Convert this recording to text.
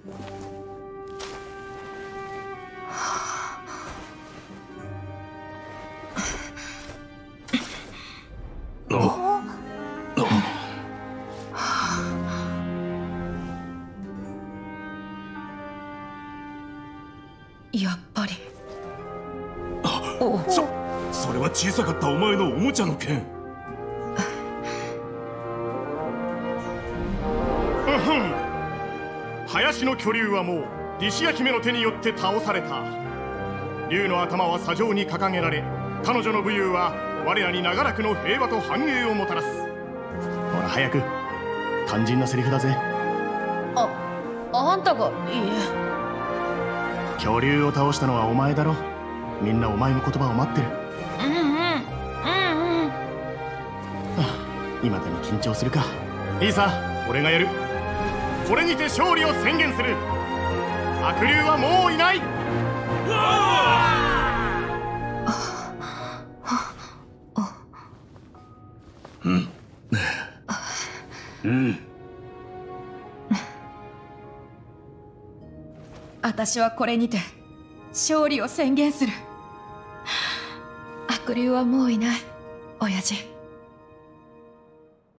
やっぱり。 それは小さかったお前のおもちゃの剣。 林の巨竜はもうリシア姫の手によって倒された。竜の頭は砂上に掲げられ、彼女の武勇は我らに長らくの平和と繁栄をもたらす。ほら早く、肝心なセリフだぜ。 あんたが。いいえ。 恐竜を倒したのはお前だろ。みんなお前の言葉を待ってる。今でも緊張するか。いいさ、俺がやる。これにて勝利を宣言する。悪竜はもういない。 私はこれにて勝利を宣言する。悪竜はもういない、親父。